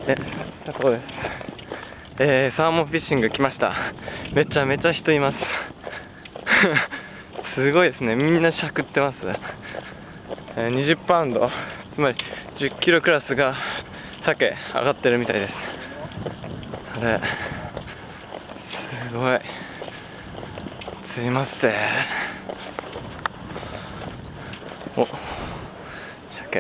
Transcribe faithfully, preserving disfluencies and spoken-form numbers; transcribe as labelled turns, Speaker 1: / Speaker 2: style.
Speaker 1: え、佐藤です。えー、サーモンフィッシング来ました。めちゃめちゃ人いますすごいですね、みんなしゃくってます。えー、にじゅうパウンド、つまりじゅっキロクラスが鮭上がってるみたいです。あれすごい釣りますぜ。お、鮭。